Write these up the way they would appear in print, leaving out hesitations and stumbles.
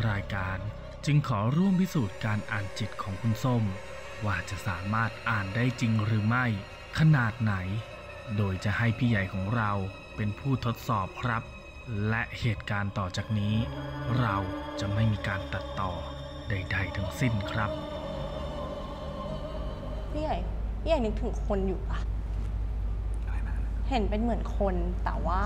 รายการจึงขอร่วมพิสูจน์การอ่านจิตของคุณส้มว่าจะสามารถอ่านได้จริงหรือไม่ขนาดไหนโดยจะให้พี่ใหญ่ของเราเป็นผู้ทดสอบครับและเหตุการณ์ต่อจากนี้เราจะไม่มีการตัดต่อใดๆทั้งสิ้นครับพี่ใหญ่นึกถึงคนอยู่ปะเห็นเป็นเหมือนคนแต่ว่า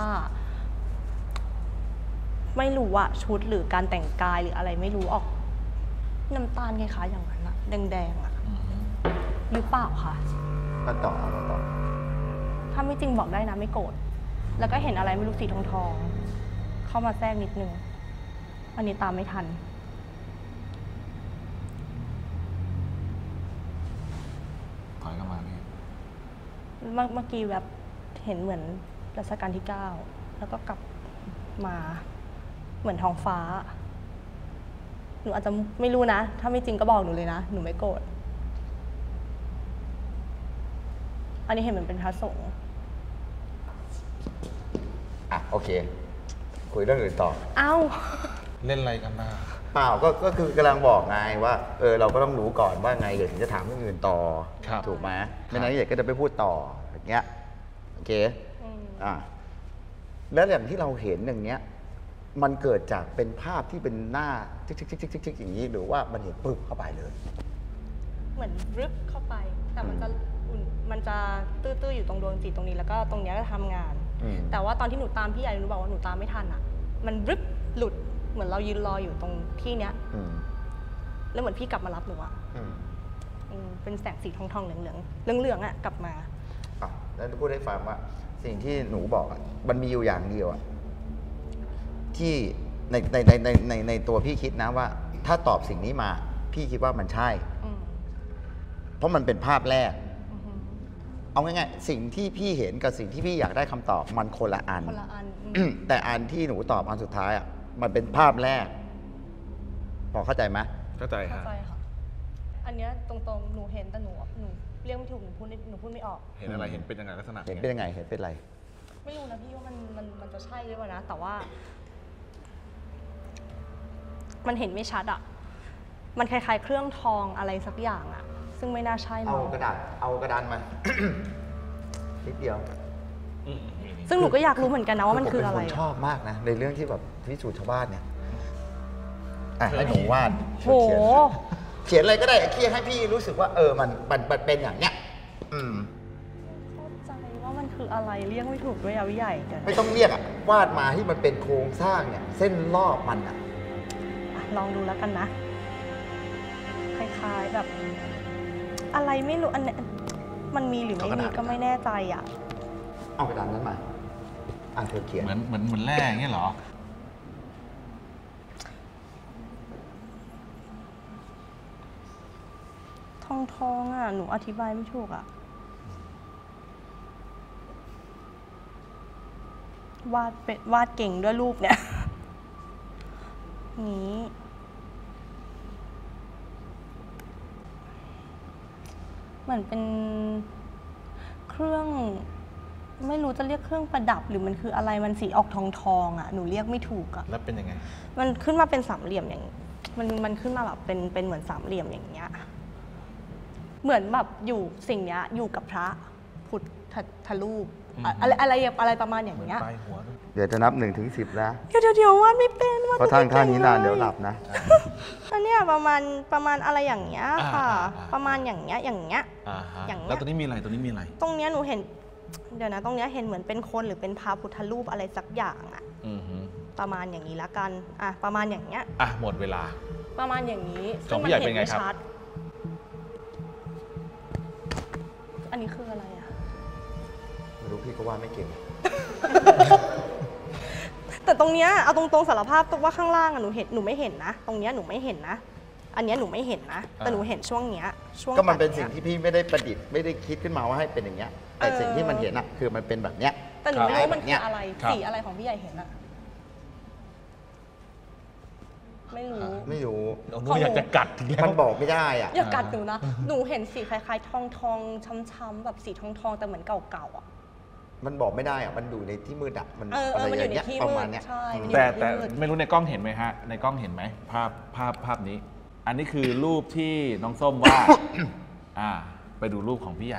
ไม่รู้ว่าชุดหรือการแต่งกายหรืออะไรไม่รู้ออกน้ำตาลไงคะอย่างนั้นอะแดงๆอะหรือเปล่าคะมาต่อถ้าไม่จริงบอกได้นะไม่โกรธแล้วก็เห็นอะไรไม่รู้สีทองเข้ามาแทรกนิดนึงอันนี้ตามไม่ทันถอยกลับมาเนี่ยเมื่อกี้แบบเห็นเหมือนรัชกาลที่ 9แล้วก็กลับมาเหมือนท้องฟ้าหนูอาจจะไม่รู้นะถ้าไม่จริงก็บอกหนูเลยนะหนูไม่โกรธอันนี้เห็นเหมือนเป็นพระสงฆ์โอเคคุยเรื่องอื่นต่อเล่นอะไรกันนะเปล่าก็คือกำลังบอกไงว่าเราก็ต้องรู้ก่อนว่าไงเดี๋ยวถึงจะถามเรื่องอื่นต่อถูกไหมไม่นั้นเด็กก็จะไปพูดต่ออย่างเงี้ยโอเคแล้วอย่างที่เราเห็นอย่างเงี้ยมันเกิดจากเป็นภาพที่เป็นหน้าชิกๆๆๆอย่างนี้หรือว่ามันเห็นปึ๊บเข้าไปเลยเหมือนรึบเข้าไปแต่มันจะตื้อๆอยู่ตรงดวงจิตตรงนี้แล้วก็ตรงนี้ก็ทำงานแต่ว่าตอนที่หนูตามพี่ใหญ่หนูบอกว่าหนูตามไม่ทันอ่ะมันรึบหลุดเหมือนเรายืนรออยู่ตรงที่เนี้ยแล้วเหมือนพี่กลับมารับหนูอ่ะเป็นแสงสีทองๆเหลืองๆอ่ะกลับมาแล้วพูดให้ฟังว่าสิ่งที่หนูบอกมันมีอยู่อย่างเดียวที่ในตัวพี่คิดนะว่าถ้าตอบสิ่งนี้มาพี่คิดว่ามันใช่เพราะมันเป็นภาพแรกเอาง่ายๆสิ่งที่พี่เห็นกับสิ่งที่พี่อยากได้คำตอบมันคนละอันแต่อันที่หนูตอบอันสุดท้ายมันเป็นภาพแรกพอเข้าใจไหมเข้าใจค่ะอันนี้ตรงๆหนูเห็นแต่หนูเรียกไม่ถูกหนูพูดไม่ออกเห็นอะไรเห็นเป็นยังไงลักษณะเห็นเป็นยังไงเห็นเป็นอะไรไม่รู้นะพี่ว่ามันจะใช่หรือเปล่านะแต่ว่ามันเห็นไม่ชัดมันคล้ายๆเครื่องทองอะไรสักอย่างซึ่งไม่น่าใช่เอากระดานมานิดเดียวซึ่งหนูก็อยากรู้เหมือนกันนะว่ามันคืออะไรผมเป็นคนชอบมากนะในเรื่องที่แบบพิสูจน์ชาวบ้านเนี่ยให้หนูวาดเขียนอะไรก็ได้ที่ให้พี่รู้สึกว่ามันเป็นอย่างเนี้ยเข้าใจว่ามันคืออะไรเรียกไม่ถูกด้วยวิใหญ่ไม่ต้องเรียกวาดมาที่มันเป็นโครงสร้างเนี่ยเส้นรอบมันลองดูแล้วกันนะคล้ายๆแบบอะไรไม่รู้อันนี้มันมีหรือไม่มีก็ไม่แน่ใจเอากระดานนั้นมาเธอเขียนเหมือนแร่อย่างเงี้ยเหรอทองหนูอธิบายไม่ถูกวาดเก่งด้วยรูปเนี่ยนี้เหมือนเป็นเครื่องไม่รู้จะเรียกเครื่องประดับหรือมันคืออะไรมันสีออกทองหนูเรียกไม่ถูกแล้วเป็นยังไงมันขึ้นมาเป็นสามเหลี่ยมอย่างมันขึ้นมาแบบเป็นเหมือนสามเหลี่ยมอย่างเงี้ยเหมือนแบบอยู่สิ่งเนี้ยอยู่กับพระพุทธรูปอะไรประมาณอย่างเงี้ยเดี๋ยวจะนับ1 ถึง 10นะเดี๋ยวว่าไม่เป็นเพราะท่านี้นานเดี๋ยวหลับนะอันเนี้ยประมาณอะไรอย่างเงี้ยค่ะประมาณอย่างเงี้ยแล้วตัวนี้มีอะไรตรงเนี้ยหนูเห็นเดี๋ยวนะตรงเนี้ยเห็นเหมือนเป็นคนหรือเป็นพระพุทธรูปอะไรสักอย่างประมาณอย่างนี้ละกันประมาณอย่างเงี้ยหมดเวลาประมาณอย่างนี้ซึ่งมันเห็นไม่ชัดอันนี้คืออะไรไม่รู้พี่ก็ว่าไม่เก่งแต่ตรงเนี้ยเอาตรงๆสารภาพตรงว่าข้างล่างหนูไม่เห็นนะตรงเนี้ยหนูไม่เห็นนะอันเนี้ยหนูไม่เห็นนะแต่หนูเห็นช่วงเนี้ยก็มันเป็นสิ่งที่พี่ไม่ได้ประดิษฐ์ไม่ได้คิดขึ้นมาว่าให้เป็นอย่างเงี้ยแต่สิ่งที่มันเห็นคือมันเป็นแบบเนี้ยแต่หนูไม่รู้มันคืออะไรสีอะไรของพี่ใหญ่เห็นไม่รู้หนูอยากจะกัดมันบอกไม่ได้อย่ากัดหนูนะหนูเห็นสีคล้ายๆทองช้ำๆแบบสีทองแต่เหมือนเก่ามันบอกไม่ได้อะมันอยู่ในที่มืดอะมันมันอยู่ในเงี้ยที่ประมืมาณดเนี้ยใช่แต่ไม่รู้ในกล้องเห็นไหมฮะในกล้องเห็นไหมภาพนี้ อันนี้คือรูปที่น้องส้มวาด ไปดูรูปของพี่ใหญ่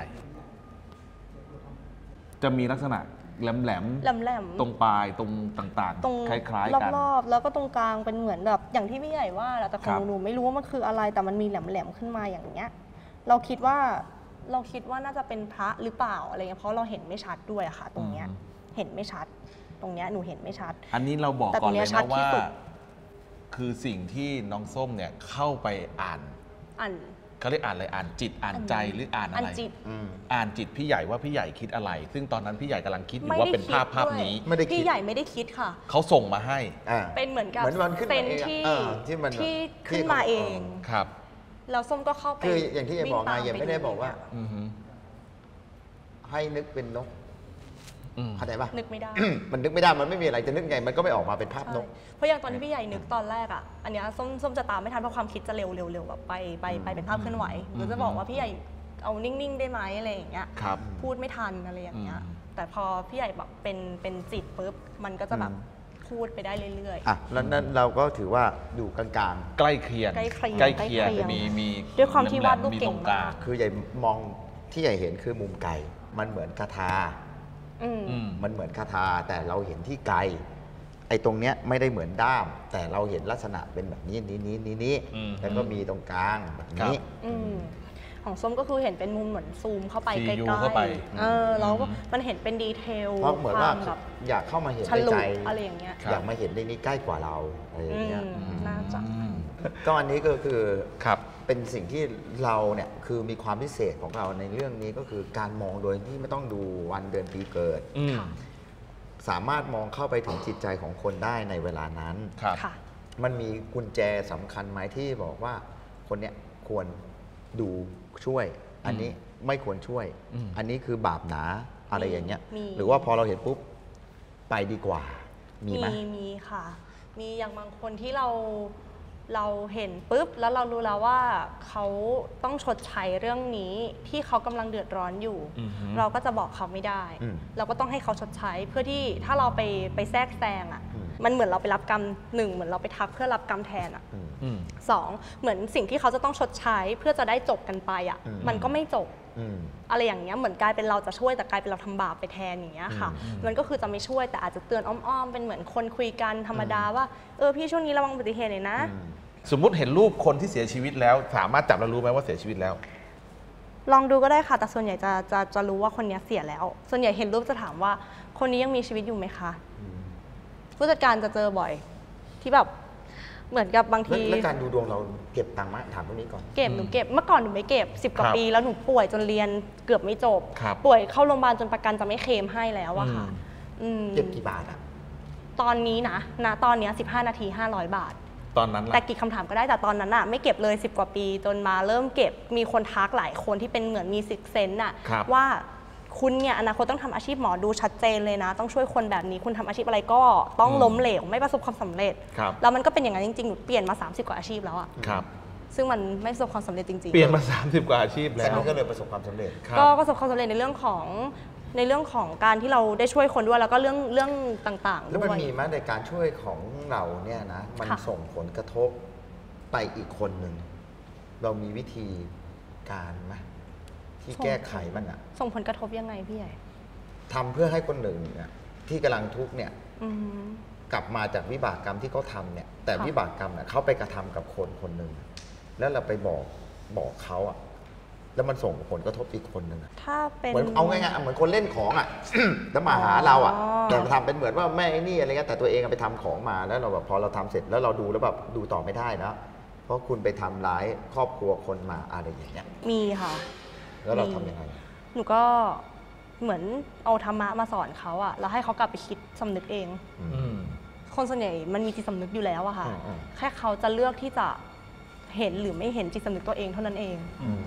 จะมีลักษณะแหลมตรงปลายตรงต่างตรงๆคล้ายๆกันรอบๆแล้วก็ตรงกลางเป็นเหมือนแบบอย่างที่พี่ใหญ่ว่าแหละแต่ขครัองบหนูไม่รู้ว่ามันคืออะไรแต่มันมีแหลมๆขึ้นมาอย่างเงี้ยเราคิดว่าน่าจะเป็นพระหรือเปล่าอะไรเงี้ยเพราะเราเห็นไม่ชัดด้วยอะค่ะ ตรงเนี้ยเห็นไม่ชัด ตรงเนี้ยหนูเห็นไม่ชัดอันนี้เราบอกแต่ก่อนเลยตรงเนี้ยชัดนะที่ว่าสุดคือสิ่งที่น้องส้มเนี่ยเข้าไปอ่านอันเขาเรียกอ่านอะไรอ่านจิตอ่านใจหรืออ่านอะไรจิตอ่านจิตพี่ใหญ่ว่าพี่ใหญ่คิดอะไร ซึ่งตอนนั้นพี่ใหญ่กำลังคิดอยู่ไม่ว่าได้เป็นคิดภาพด้วยนี้ไม่ได้คิดพี่ใหญ่ไม่ได้คิดค่ะเขาส่งมาให้เป็นเหมือนกับเหมือนมันขึ้นเซมาน เองอะที่ที่มันที่ที่ขึ้นมาเองครับแล้วส้มก็เข้าไปคืออย่างที่เอบอกไงวิ่ตอย่าไม่ได้บอกว่าปอือฮึให้นึกเป็นนกอืมเข้าใจปะนึกไม่ได้มันนึกไม่ได้มันไม่มีอะไรจะนึกไงมันก็ไม่ออกมาเป็นภาพนใช่กเพราะอย่างตอนที่พี่ใหญ่นึกตอนแรกอ่ะ อันเนี้ยส้มจะตามไม่ทันเพราะความคิดจะเร็วแบบไปเป็นภาพเคลื่อนไหวหรือจะบอกว่าพี่ใหญ่เอานิ่งๆได้ไหมอะไรอย่างเงี้ยครับพูดไม่ทันอะไรอย่างเงี้ยอืมแต่พอพี่ใหญ่แบบเป็นจิตปุ๊บมันก็จะแบบพูดไปได้เรื่อยอ่ะแล้วนั้นเราก็ถือว่าอยู่กลางใกล้เคียงใกล้เคียงใกล้เคียงใกล้เคียงมีด้วยความที่วาดรูปมีเก่ตงรงกลางมากๆ คือใหญ่มองที่ใหญ่เห็นคือมุมไกลมันเหมือนคาถาๆอืมอืมมันเหมือนคาถาแต่เราเห็นที่ไกลไอ้ตรงเนี้ยไม่ได้เหมือนด้าม แต่เราเห็นลักษณะเป็นแบบนี้นี้อืมแล้วก็มีตรงกลางแบบนี้อืมของส้มก็คือเห็นเป็นมุมเหมือนซูมเข้าไปซีใกล้ยูเข้าไปๆแล้วก็มันเห็นเป็นดีเทลเพราะเหมือนว่าควแบบอยากเข้ามาเห็นฉในลุใจอะไรอย่างเงี้ยอยากมาเห็นในนี้ใกล้กว่าเราอะไรอย่างเงี้ยน่าจะอืมก็อันนี้ก็คือครับเป็นสิ่งที่เราเนี่ยคือมีความพิเศษของเราในเรื่องนี้ก็คือการมองโดยที่ไม่ต้องดูวันเดือนปีเกิดอืมค่ะสามารถมองเข้าไปถึงจิตใจของคนได้ในเวลานั้นครับค่ะมันมีกุญแจสำคัญไหมที่บอกว่าคนเนี้ยควรดูช่วย อันนี้ไม่ควรช่วยอืมอันนี้คือบาปหนาอะไรอย่างเงี้ยมีหรือว่าพอเราเห็นปุ๊บไปดีกว่า มีไหมมีค่ะ มีอย่างบางคนที่เราเห็นปุ๊บแล้วเรารู้แล้วว่าเขาต้องชดใช้เรื่องนี้ที่เขากำลังเดือดร้อนอยู่อือฮึเราก็จะบอกเขาไม่ได้ เราก็ต้องให้เขาชดใช้เพื่อที่ถ้าเราไปแทรกแซงอ่ะ มันเหมือนเราไปรับกรรมหนึ่งเหมือนเราไปทักเพื่อรับกรรมแทนอ่ะอืมสองเหมือนสิ่งที่เขาจะต้องชดใช้เพื่อจะได้จบกันไปอ่ะ มันก็ไม่จบ อะไรอย่างเงี้ยเหมือนกลายเป็นเราจะช่วยแต่กลายเป็นเราทำบาปไปแทนอย่างเงี้ยค่ะ มันก็คือจะไม่ช่วยแต่อาจจะเตือนอ้อมๆเป็นเหมือนคนคุยกันธรรมดาว่าพี่ช่วงนี้ระวังอุบัติเหตุหน่อยนะสมมุติเห็นรูปคนที่เสียชีวิตแล้ว สามารถจับแล้วรู้ไหมว่าเสียชีวิตแล้วลองดูก็ได้ค่ะแต่ส่วนใหญ่จะรู้ว่าคนนี้เสียแล้ว ส่วนใหญ่เห็นรูปจะถามว่าคนนี้ยังมีชีวิตอยู่ไหมคะผู้จัดการจะเจอบ่อย ที่แบบเหมือนกับบางทีแล้วการดูดวงเราเก็บตังค์ไหมถามตรงนี้ก่อนหนูเก็บเมื่อก่อนหนูไม่เก็บ10 กว่าครับปีแล้วหนูป่วยจนเรียนเกือบไม่จบครับป่วยเข้าโรงพยาบาลจนประกันจะไม่เคลมให้แล้วอะค่ะอืมเก็บกี่บาทอ่ะตอนนี้นะตอนเนี้ย15 นาที 500 บาทตอนนั้นแต่ล่ะกี่คำถามก็ได้แต่ตอนนั้นอะไม่เก็บเลย10 กว่าปีจนมาเริ่มเก็บมีคนทักหลายคนที่เป็นเหมือนมีซิกเซนต์อะครับว่าคุณเนี่ยอนาคตต้องทำอาชีพหมอดูชัดเจนเลยนะ ต้องช่วยคนแบบนี้คุณทำอาชีพอะไรก็ต้องล้มเหลวไม่ประสบความสำเร็จครับแล้วมันก็เป็นอย่างนั้นจริงๆหนูเปลี่ยนมา30 กว่าอาชีพแล้วอะครับซึ่งมันไม่ประสบความสำเร็จจริงๆเปลี่ยนมา 30 กว่าอาชีพแล้แล้ว วก็เลยประสบความสำเร็จครับก็ประสบความสำเร็จในเรื่องของการที่เราได้ช่วยคนด้วยแล้วก็เรื่องต่างๆแล้วด้มันวยมีไหมในการช่วยของเราเนี่ยนะ มันค่ะส่งผลกระทบไปอีกคนหนึ่ง เรามีวิธีการไหมที่แก้ไขมันอะส่งผลกระทบยังไงพี่ใหญ่ทำเพื่อให้คนหนึ่งเนี่ยที่กำลังทุกข์เนี่ยอืมกลับมาจากวิบากกรรมที่เขาทำเนี่ย แต่ค่ะวิบากกรรมเนี่ยเขาไปกระทำกับคนคนหนึ่งแล้วเราไปบอกเขาอะแล้วมันส่งผลกระทบอีกคนหนึ่งอะถ้าเป็นเหมือนเอาง่ายๆเหมือนคนเล่นของอ่ะ แล้วมาหาเราอ่ะอ๋อแต่ทำเป็นเหมือนว่าแม่ไอ้นี่อะไรเงี้ยแต่ตัวเองอะไปทำของมาแล้วเราแบบพอเราทำเสร็จแล้วเราดูแล้วแบบดูต่อไม่ได้นะเพราะคุณไปทำร้ายครอบครัวคนมาอะไรอย่างเงี้ยมีค่ะแล้วเราทำยังไงหนูก็เหมือนเอาธรรมะมาสอนเขาอะแล้วให้เขากลับไปคิดสำนึกเองอืมคนส่วนใหญ่มันมีจิตสำนึกอยู่แล้วอะค่ะอืมแค่เขาจะเลือกที่จะเห็นหรือไม่เห็นจิตสำนึกตัวเองเท่านั้นเองอืม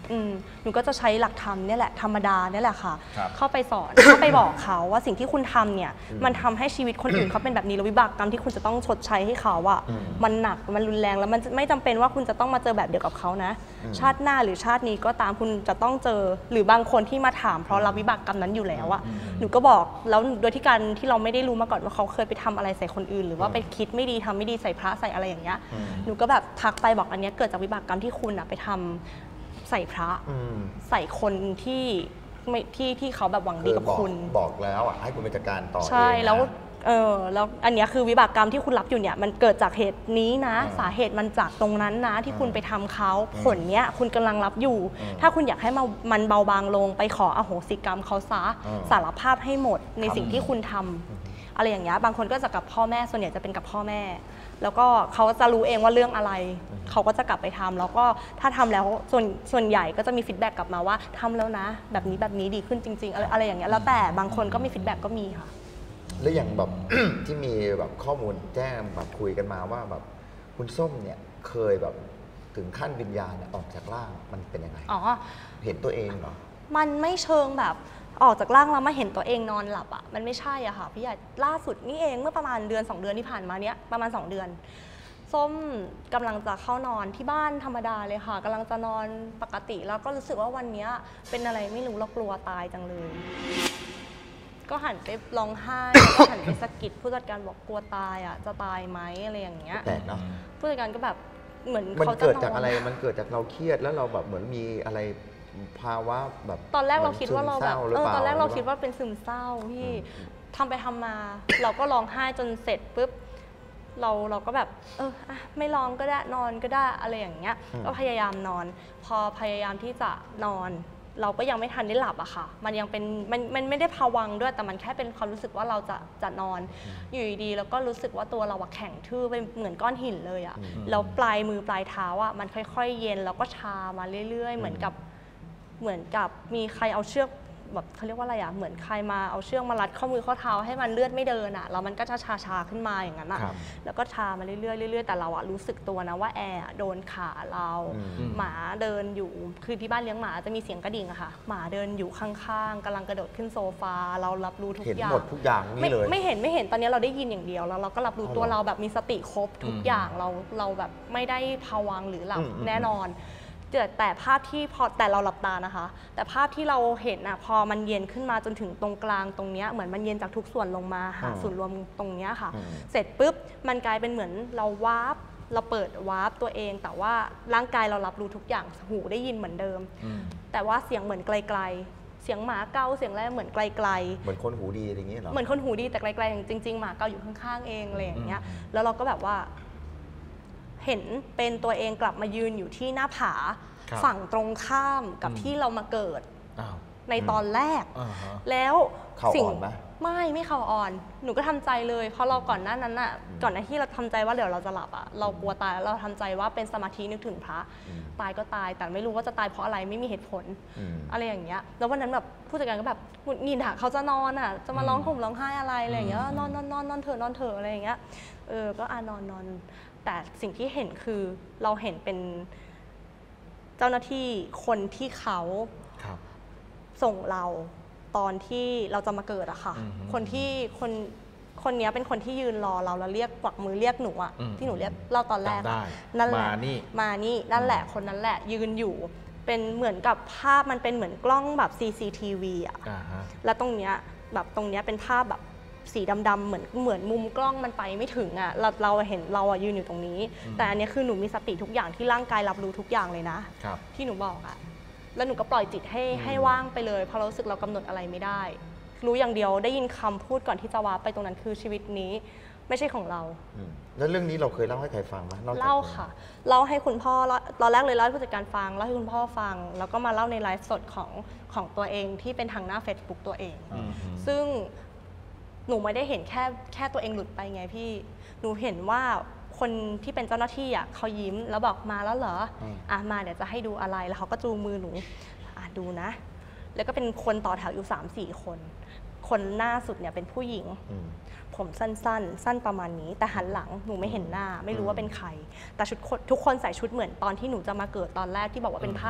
หนูก็จะใช้หลักธรรมเนี่ยแหละธรรมดาเนี่ยแหละค่ะครับเข้าไปสอนเข้าไปบอกเขาว่าสิ่งที่คุณทำเนี่ยมันทำให้ชีวิตคนอื่นเขาเป็นแบบนี้แล้ววิบากกรรมที่คุณจะต้องชดใช้ให้เขาอะมันหนักมันรุนแรงแล้วมันไม่จำเป็นว่าคุณจะต้องมาเจอแบบเดียวกับเขานะชาติหน้าหรือชาตินี้ก็ตามคุณจะต้องเจอหรือบางคนที่มาถามเพราะรับวิบากกรรมนั้นอยู่แล้วอะหนูก็บอกแล้วโดยที่การที่เราไม่ได้รู้มาก่อนว่าเขาเคยไปทำอะไรใส่คนอื่นหรือว่าไปคิดไม่ดีทำไม่ดีใส่พระใส่อะไรอย่างเงี้ยหนูก็แบบทักไปบอกอันเนี้ยเกิดจากวิบากกรรมที่คุณอะไปทำใส่พระใส่คนที่เขาแบบหวังดีกับคุณบอกแล้วให้คุณไปจัดการต่อใช่เองนะแล้วอันเนี้ยคือวิบากกรรมที่คุณรับอยู่เนี่ยมันเกิดจากเหตุนี้นะสาเหตุมันจากตรงนั้นนะที่คุณไปทำเขาผลเนี้ยคุณกำลังรับอยู่ถ้าคุณอยากให้มันเบาบางลงไปขออโหสิกรรมเขาซะสารภาพให้หมดในสิ่งที่คุณทำอะไรอย่างเงี้ยบางคนก็จะกับพ่อแม่ส่วนใหญ่จะเป็นกับพ่อแม่แล้วก็เขาจะรู้เองว่าเรื่องอะไรเขาก็จะกลับไปทำแล้วก็ถ้าทำแล้วส่วนใหญ่ก็จะมีฟีดแบ็กกลับมาว่าทำแล้วนะแบบนี้ดีขึ้นจริงๆอะไรอย่างเงี้ยแล้วแต่บางคนก็มีฟีดแบ็กก็มีค่ะแล้วอย่างแบบ ที่มีแบบข้อมูลแจ้งแบบคุยกันมาว่าแบบคุณส้มเนี่ยเคยแบบถึงขั้นวิญญาณออกจากร่างมันเป็นยังไงเห็นตัวเองเหรอมันไม่เชิงแบบออกจากร่างแล้วมาเห็นตัวเองนอนหลับอ่ะมันไม่ใช่อ่ะค่ะพี่ใหญ่ล่าสุดนี่เองเมื่อประมาณเดือน2 เดือนที่ผ่านมาเนี้ยประมาณ2 เดือนส้มกำลังจะเข้านอนที่บ้านธรรมดาเลยค่ะกำลังจะนอนปกติแล้วก็รู้สึกว่าวันนี้เป็นอะไรไม่รู้เรากลัวตายจังเลยก็หันไปร้องไห้แล้วก็หันไปสะกิดผู้จัดการบอกกลัวตายอ่ะจะตายไหมอะไรอย่างเงี้ยแต่เนาะผู้จัดการก็แบบเหมือนมันเกิดจากอะไรมันเกิดจากเราเครียดแล้วเราแบบเหมือนมีอะไรภาวะแบบตอนแรกเราคิดว่าเราแบบตอนแรกเราคิดว่าเป็นซึมเศร้าพี่ทำไปทำมาเราก็ร้องไห้จนเสร็จปุ๊บเราก็แบบไม่ร้องก็ได้นอนก็ได้อะไรอย่างเงี้ยก็พยายามนอนพอพยายามที่จะนอนเราก็ยังไม่ทันได้หลับอะค่ะมันยังเป็นมันไม่ได้ภวังค์ด้วยแต่มันแค่เป็นความรู้สึกว่าเราจะนอนอยู่ดีๆแล้วก็รู้สึกว่าตัวเราแข็งทื่อไปเหมือนก้อนหินเลยอะแล้วปลายมือปลายเท้าอะมันค่อยๆเย็นแล้วก็ชามาเรื่อยๆเหมือนกับมีใครเอาเชือกแบบเขาเรียกว่าอะไรอะเหมือนใครมาเอาเชือกมารัดข้อมือข้อเท้าให้มันเลือดไม่เดินอะแล้วมันก็จะชาขึ้นมาอย่างนั้นอะแล้วก็ชามาเรื่อยๆแต่เราอะรู้สึกตัวนะว่าแอร์โดนขาเราหมาเดินอยู่คือที่บ้านเลี้ยงหมาจะมีเสียงกระดิ่งอะค่ะหมาเดินอยู่ข้างๆกำลังกระโดดขึ้นโซฟาเรารับรู้ทุกอย่างเห็นหมดทุกอย่างนี่เลยไม่เห็นตอนนี้เราได้ยินอย่างเดียวแล้วเราก็รับรู้ตัวเราแบบมีสติครบทุกอย่างเราแบบไม่ได้ภวังค์หรือหลับแน่นอนแต่ภาพที่พอแต่เราหลับตานะคะแต่ภาพที่เราเห็นพอมันเย็นขึ้นมาจนถึงตรงกลางตรงนี้เหมือนมันเย็นจากทุกส่วนลงมาหาส่วนรวมตรงนี้ค่ะเสร็จปุ๊บมันกลายเป็นเหมือนเราเราเปิดวาร์ปตัวเองแต่ว่าร่างกายเรารับรู้ทุกอย่างหูได้ยินเหมือนเดิมแต่ว่าเสียงเหมือนไกลๆเสียงหมาเกาเสียงอะไรเหมือนไกลๆเหมือนคนหูดีอะไรอย่างเงี้ยเหรอเหมือนคนหูดีแต่ไกลๆจริงๆหมาเกาอยู่ข้างๆเองอะไรอย่างเงี้ยแล้วเราก็แบบว่าเห็นเป็นตัวเองกลับมายืนอยู่ที่หน้าผาฝั่งตรงข้ามกับที่เรามาเกิดในตอนแรกแล้วสิ่งไม่เข่าอ่อนหนูก็ทำใจเลยเพราะเราก่อนหน้านั้นก่อนหน้าที่เราทำใจว่าเดี๋ยวเราจะหลับเรากลัวตายแล้วเราทำใจว่าเป็นสมาธินึกถึงพระตายก็ตายแต่ไม่รู้ว่าจะตายเพราะอะไรไม่มีเหตุผลอะไรอย่างเงี้ยแล้ววันนั้นแบบผู้จัดการก็แบบนี่ด่าเขาจะนอนจะมาร้องห่มร้องไห้อะไรอะไรอย่างเงี้ยนอนเถอะอะไรอย่างเงี้ยก็นอนแต่สิ่งที่เห็นคือเราเห็นเป็นเจ้าหน้าที่คนที่เขาส่งเราตอนที่เราจะมาเกิดอะค่ะคนนี้เป็นคนที่ยืนรอเราแล้วเรียกกวักมือเรียกหนูอะที่หนูเรียกเราตอนแรกนั่นแหละมานี่นั่นแหละคนนั้นแหละยืนอยู่เป็นเหมือนกับภาพมันเป็นเหมือนกล้องแบบ CCTV อะแล้วตรงเนี้ยแบบตรงเนี้ยเป็นภาพแบบสีดำๆเหมือนมุมกล้องมันไปไม่ถึงอะเราเห็นเรายืนอยู่ตรงนี้แต่อันนี้คือหนูมีสติทุกอย่างที่ร่างกายรับรู้ทุกอย่างเลยนะที่หนูบอกอะแล้วหนูก็ปล่อยจิตให้ว่างไปเลยเพราะเรารู้สึกเรากำหนดอะไรไม่ได้รู้อย่างเดียวได้ยินคำพูดก่อนที่จะวาร์ปไปตรงนั้นคือชีวิตนี้ไม่ใช่ของเราแล้วเรื่องนี้เราเคยเล่าให้ใครฟังไหมเล่าค่ะเล่าให้คุณพ่อตอนแรกเลยเล่าให้ผู้จัดการฟังเล่าให้คุณพ่อฟังแล้วก็มาเล่าในไลฟ์สดของตัวเองที่เป็นทางหน้า Facebook ตัวเองซึ่งหนูไม่ได้เห็นแค่ตัวเองหลุดไปไงพี่หนูเห็นว่าคนที่เป็นเจ้าหน้าที่เขายิ้มแล้วบอกมาแล้วเหรอมาเดี๋ยวจะให้ดูอะไรแล้วเขาก็จูงมือหนูดูนะแล้วก็เป็นคนต่อแถวอยู่ 3-4 คนหน้าสุดเนี่ยเป็นผู้หญิงผมสั้นประมาณนี้แต่หันหลังหนูไม่เห็นหน้าไม่รู้ว่าเป็นใครแต่ชุดทุกคนใส่ชุดเหมือนตอนที่หนูจะมาเกิดตอนแรกที่บอกว่าเป็นผ้าดิบ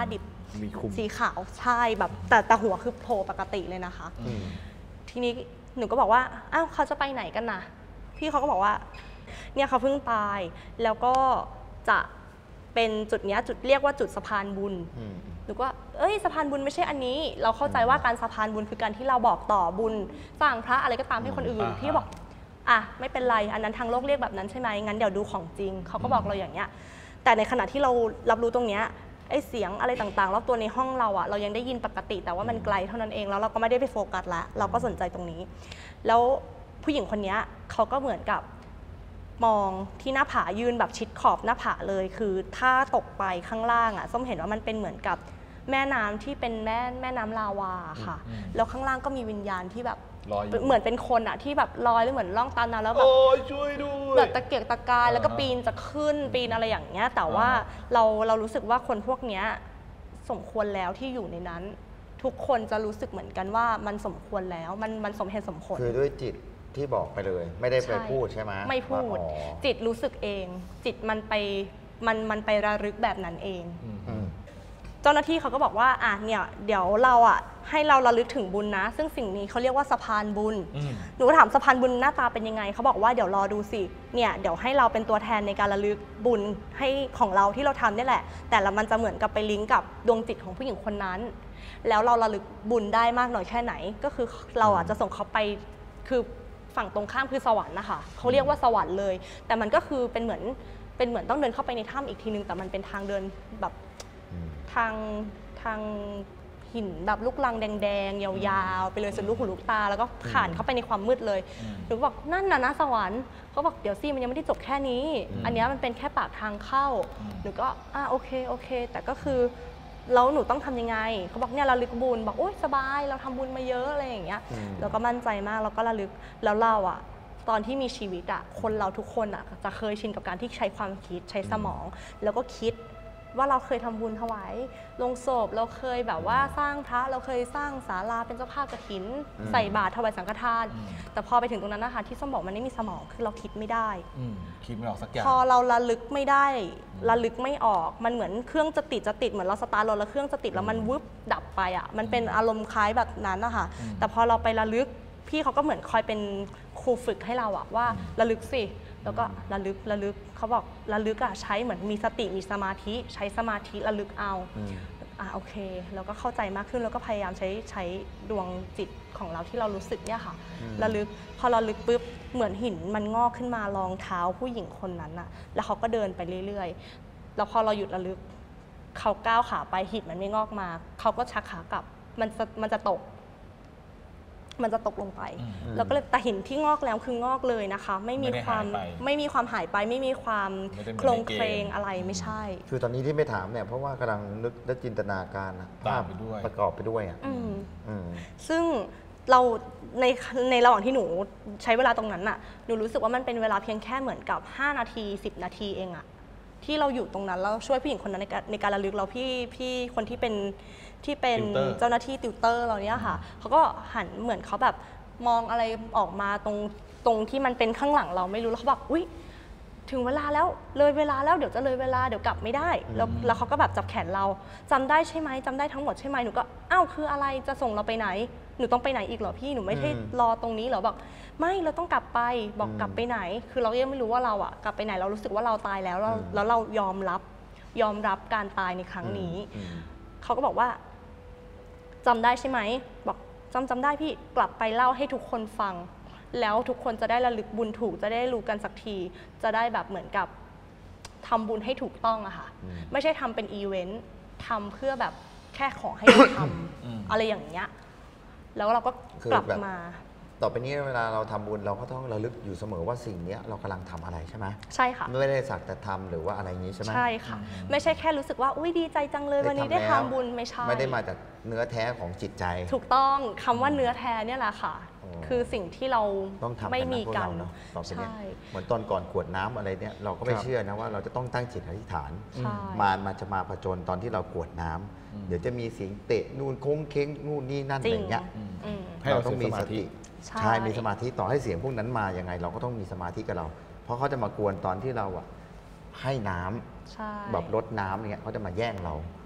มีคุมสีขาวใช่แบบแต่หัวคือโผล่ปกติเลยนะคะ ทีนี้หนูก็บอกว่าอ้าวเขาจะไปไหนกันนะพี่เขาก็บอกว่าเนี่ยเขาเพิ่งตายแล้วก็จะเป็นจุดเนี้ยจุดเรียกว่าจุดสะพานบุญหนูก็เอ้ยสะพานบุญไม่ใช่อันนี้เราเข้าใจว่าการสะพานบุญคือการที่เราบอกต่อบุญสร้างพระอะไรก็ตามให้คนอื่นพี่บอกอ่ะไม่เป็นไรอันนั้นทางโลกเรียกแบบนั้นใช่ไหมงั้นเดี๋ยวดูของจริงเขาก็บอกเราอย่างเงี้ยแต่ในขณะที่เรารับรู้ตรงเนี้ยไอ้เสียงอะไรต่างๆรอบตัวในห้องเราอะเรายังได้ยินปกติแต่ว่ามันไกลเท่านั้นเองแล้วเราก็ไม่ได้ไปโฟกัสละเราก็สนใจตรงนี้แล้วผู้หญิงคนนี้เขาก็เหมือนกับมองที่หน้าผายืนแบบชิดขอบหน้าผาเลยคือถ้าตกไปข้างล่างอะส้มเห็นว่ามันเป็นเหมือนกับแม่น้ำที่เป็นแม่น้ำลาวาค่ะแล้วข้างล่างก็มีวิญญาณที่แบบเหมือนเป็นคนอะที่แบบลอยหรือเหมือนล่องตามน้ำแล้วแบบช่วยด้วยแบบตะเกียกตะกายแล้วก็ปีนจะขึ้นปีนอะไรอย่างเงี้ยแต่ว่าเรารู้สึกว่าคนพวกเนี้ยสมควรแล้วที่อยู่ในนั้นทุกคนจะรู้สึกเหมือนกันว่ามันสมควรแล้วมันสมเหตุสมผลคือด้วยจิตที่บอกไปเลยไม่ได้ไปพูดใช่ไหมไม่พูดจิตรู้สึกเองจิตมันไประลึกแบบนั้นเองเจ้าหน้าที่เขาก็บอกว่าเนี่ยเดี๋ยวเราให้เราระลึกถึงบุญนะซึ่งสิ่งนี้เขาเรียกว่าสะพานบุญหนูก็ถามสะพานบุญหน้าตาเป็นยังไงเขาบอกว่าเดี๋ยวรอดูสิเนี่ยเดี๋ยวให้เราเป็นตัวแทนในการระลึกบุญให้ของเราที่เราทำนี่แหละแต่ละมันจะเหมือนกับไปลิงก์กับดวงจิตของผู้หญิงคนนั้นแล้วเราระลึกบุญได้มากน้อยแค่ไหนก็คือเราจะส่งเขาไปคือฝั่งตรงข้ามคือสวรรค์นะคะเขาเรียกว่าสวรรค์เลยแต่มันก็คือเป็นเหมือนต้องเดินเข้าไปในถ้ำอีกทีนึงแต่มันเป็นทางเดินแบบทางหินแบบลูกลังแดงๆยาวๆไปเลยสุดลูกหูลูกตาแล้วก็ผ่านเข้าไปในความมืดเลยหนูบอกนั่นนะสวรรค์เขาบอกเดี๋ยวสิมันยังไม่ได้จบแค่นี้อันนี้มันเป็นแค่ปากทางเข้าหนูก็โอเคแต่ก็คือแล้วหนูต้องทำยังไงเขาบอกเนี่ยเราระลึกบุญบอกโอ๊ยสบายเราทำบุญมาเยอะอะไรอย่างเงี้ยเราก็มั่นใจมากเราก็ระลึกแล้วเราตอนที่มีชีวิตคนเราทุกคนจะเคยชินกับการที่ใช้ความคิดใช้สมองแล้วก็คิดว่าเราเคยทำบุญถวายลงศพเราเคยแบบว่าสร้างพระเราเคยสร้างศาลาเป็นเจ้าภาพกฐินใส่บาตรถวายสังฆทานแต่พอไปถึงตรงนั้นนะคะที่ส้มบอกมันไม่มีสมองคือเราคิดไม่ได้คิดไม่ออกสักอย่างพอเราระลึกไม่ได้ระลึกไม่ออกมันเหมือนเครื่องจะติดเหมือนเราสตาร์ทรถแล้วเครื่องจะติดแล้วมันวึบดับไปมันเป็นอารมณ์คล้ายแบบนั้นนะคะแต่พอเราไประลึกพี่เขาก็เหมือนคอยเป็นครูฝึกให้เราว่าระลึกสิแล้วก็ระลึกเขาบอกระลึกใช้เหมือนมีสติมีสมาธิใช้สมาธิระลึกเอาโอเคแล้วก็เข้าใจมากขึ้นแล้วก็พยายามใช้ดวงจิตของเราที่เรารู้สึกเนี่ยค่ะระลึกพอระลึกปุ๊บเหมือนหินมันงอกขึ้นมารองเท้าผู้หญิงคนนั้นแล้วเขาก็เดินไปเรื่อยๆแล้วพอเราหยุดระลึกเขาก้าวขาไปหินมันไม่งอกมาเขาก็ชักขากลับมันจะตกลงไปแล้วก็เลยแต่หินที่งอกแล้วคืองอกเลยนะคะไม่มีความหายไปไม่มีความโครงเครงอะไรไม่ใช่คือตอนนี้ที่ไม่ถามเนี่ยเพราะว่ากำลังนึกและจินตนาการภาพประกอบไปด้วยซึ่งเราในระหว่างที่หนูใช้เวลาตรงนั้นหนูรู้สึกว่ามันเป็นเวลาเพียงแค่เหมือนกับ5 นาที10 นาทีเองที่เราอยู่ตรงนั้นแล้วช่วยผู้หญิงคนนั้นในการระลึกเราพี่คนที่เป็นเจ้าหน้าที่ติวเตอร์เราเนี่ยค่ะเขาก็หันเหมือนเขาแบบมองอะไรออกมาตรงที่มันเป็นข้างหลังเราไม่รู้แล้วเขาบอกอุ๊ยถึงเวลาแล้วเลยเวลาแล้วเดี๋ยวจะเลยเวลาเดี๋ยวกลับไม่ได้แล้วเขาก็แบบจับแขนเราจำได้ใช่ไหมจำได้ทั้งหมดใช่ไหมหนูก็คืออะไรจะส่งเราไปไหนหนูต้องไปไหนอีกเหรอพี่หนูไม่ได้รอตรงนี้เหรอบอกไม่เราต้องกลับไปบอกกลับไปไหนคือเรายังไม่รู้ว่าเรากลับไปไหนเรารู้สึกว่าเราตายแล้วแล้วเรายอมรับการตายในครั้งนี้เขาก็บอกว่าจำได้ใช่ไหมบอกจำได้พี่กลับไปเล่าให้ทุกคนฟังแล้วทุกคนจะได้ระลึกบุญถูกจะได้รู้กันสักทีจะได้แบบเหมือนกับทำบุญให้ถูกต้องค่ะไม่ใช่ทำเป็นอีเวนต์ทำเพื่อแบบแค่ขอให้เราทำอะไรอย่างเงี้ยแล้วเราก็กลับมาต่อไปนี้เวลาเราทำบุญเราก็ต้องระลึกอยู่เสมอว่าสิ่งนี้เรากำลังทำอะไรใช่ไหมใช่ค่ะไม่ได้สักแต่ทำหรือว่าอะไรอย่างนี้ใช่ไหมใช่ค่ะไม่ใช่แค่รู้สึกว่าอุ้ยดีใจจังเลยวันนี้ได้ทำบุญไม่ใช่ไม่ได้มาจากเนื้อแท้ของจิตใจถูกต้องคำว่าเนื้อแท้เนี่ยแหละค่ะคือสิ่งที่เราต้องทำไม่มีกันต่อไปนี้เหมือนตอนก่อนกวดน้ำอะไรเนี่ยเราก็ไม่เชื่อนะว่าเราจะต้องตั้งจิตอธิษฐานมันจะมาผจญตอนที่เรากวดน้ำเดี๋ยวจะมีเสียงเตะนู่นโค้งเค้งนู่นนี่นั่นอะไรเงี้ยเราต้องมีสติใช่มีสมาธิต่อให้เสียงพวกนั้นมายังไงเราก็ต้องมีสมาธิกับเราเพราะเขาจะมากวนตอนที่เราให้น้ำแบบรดน้ำเนี่ยเขาจะมาแย่งเรา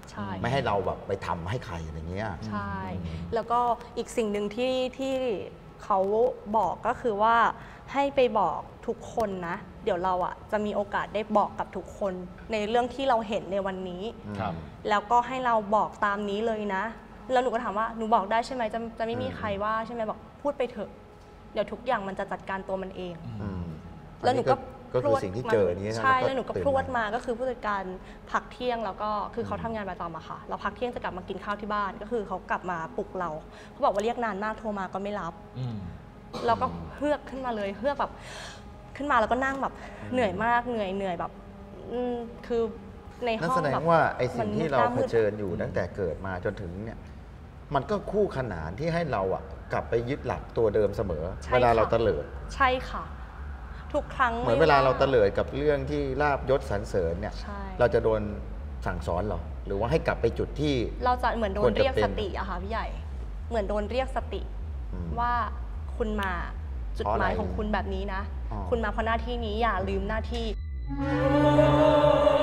ใช่ไม่ให้เราแบบไปทำให้ใครอะไรเงี้ยใช่ แล้วก็อีกสิ่งหนึ่งที่เขาบอกก็คือว่าให้ไปบอกทุกคนนะ เดี๋ยวเราอ่ะจะมีโอกาสได้บอกกับทุกคนในเรื่องที่เราเห็นในวันนี้ครับแล้วก็ให้เราบอกตามนี้เลยนะ แล้วหนูก็ถามว่าหนูบอกได้ใช่ไหมจะไม่มีใครว่าใช่ไหมบอกพูดไปเถอะ เดี๋ยวทุกอย่างมันจะจัดการตัวมันเอง แล้วหนูก็ก็คือสิ่งที่เจอนี้ใช่แล้วหนูก็พรวดมาก็คือผู้จัดการพักเที่ยงแล้วก็คือเขาทำงานประจำอะค่ะเราพักเที่ยงจะกลับมากินข้าวที่บ้านก็คือเขากลับมาปลุกเราเขาบอกว่าเรียกนานมากโทรมาก็ไม่รับเราก็เฮือกขึ้นมาเลยเฮือกแบบขึ้นมาแล้วก็นั่งแบบเหนื่อยมากเหนื่อยแบบคือในห้นั่อน งแสดงแบบว่าไอ้สิ่งที่เรามันเผมืดชิญอยู่ตั้งแต่เกิดมาจนถึงเนี่ยมันก็คู่ขนานที่ให้เราอ่ะกลับไปยึดหลักตัวเดิมเสมอใช่เวลาเราค่ะเตลิดใช่ค่ะ ทุกครั้งเหมือนเวลาเราเตลิดกับเรื่องที่ลาบยศสรรเสริญเนี่ยใช่เราจะโดนสั่งสอนเหรอหรือว่าให้กลับไปจุดที่เราจะเหมือนโดควรจะนเรียกเป็นสติอะค่ะพี่ใหญ่ เหมือนโดนเรียกสติ ว่าคุณมาจุดหมายของคุณแบบนี้นะอ๋อคุณมาเพราะหน้าที่นี้อย่าลืมหน้าที่